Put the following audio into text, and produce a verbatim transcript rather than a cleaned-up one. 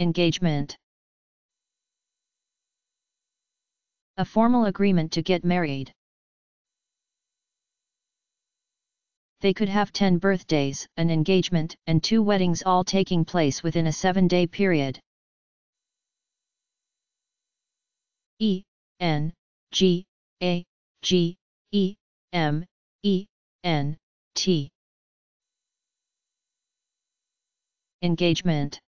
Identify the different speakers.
Speaker 1: Engagement. A formal agreement to get married. They could have ten birthdays, an engagement, and two weddings all taking place within a seven-day period. E, N, G, A, G, E, M, E, N, T. Engagement.